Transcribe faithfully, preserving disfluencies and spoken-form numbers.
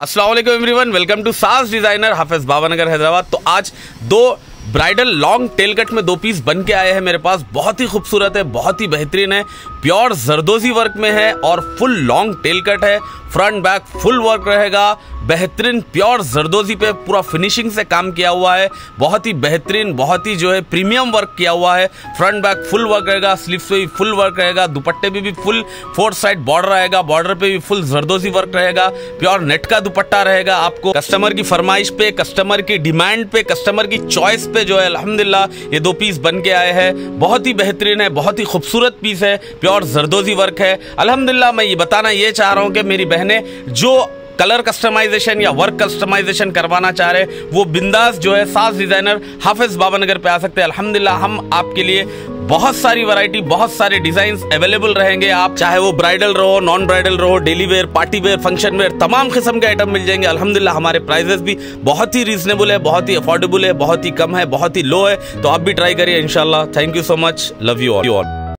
अस्सलाम वालेकुम everyone, welcome to Saaj designer, Hafiz Babanagar Hyderabad. तो आज दो ब्राइडल लॉन्ग टेल कट में दो पीस बन के आए हैं मेरे पास। बहुत ही खूबसूरत है, बहुत ही बेहतरीन है, प्योर जरदोजी वर्क में है और फुल लॉन्ग टेल कट है। फ्रंट बैक फुल वर्क रहेगा, बेहतरीन प्योर जरदोजी पे पूरा फिनिशिंग से काम किया हुआ है। बहुत ही बेहतरीन, बहुत ही जो है प्रीमियम वर्क किया हुआ है। फ्रंट बैक फुल वर्क रहेगा, स्लीव्स पे भी फुल वर्क रहेगा, दुपट्टे पे भी फुल फोर साइड बॉर्डर रहेगा, बॉर्डर पे भी फुल जरदोजी वर्क रहेगा। प्योर नेट का दुपट्टा रहेगा। आपको कस्टमर की फरमाइश पे, कस्टमर की डिमांड पे, कस्टमर की चॉइस पे जो है अल्हम्दुलिल्लाह ये दो पीस बन के आए हैं। बहुत ही बेहतरीन है, बहुत ही खूबसूरत पीस है, प्योर जरदोजी वर्क है। अल्हम्दुलिल्लाह मैं ये बताना ये चाह रहा हूँ कि मेरी बहनें जो कलर कस्टमाइजेशन या वर्क कस्टमाइजेशन करवाना चाह रहे हैं वो बिंदास जो है साज डिजाइनर हाफिज बाबानगर पे आ सकते हैं। अल्हम्दुलिल्लाह हम आपके लिए बहुत सारी वैरायटी, बहुत सारे डिजाइन्स अवेलेबल रहेंगे। आप चाहे वो ब्राइडल रहो, नॉन ब्राइडल रहो, daily wear, party wear, function wear, तमाम किस्म के आइटम मिल जाएंगे। अल्हम्दुलिल्लाह हमारे प्राइजेस भी बहुत ही रीजनेबल है, बहुत ही अफोर्डेबल है, बहुत ही कम है, बहुत ही लो है। तो आप भी ट्राई करिए इंशाल्लाह। Thank you so much, love you all.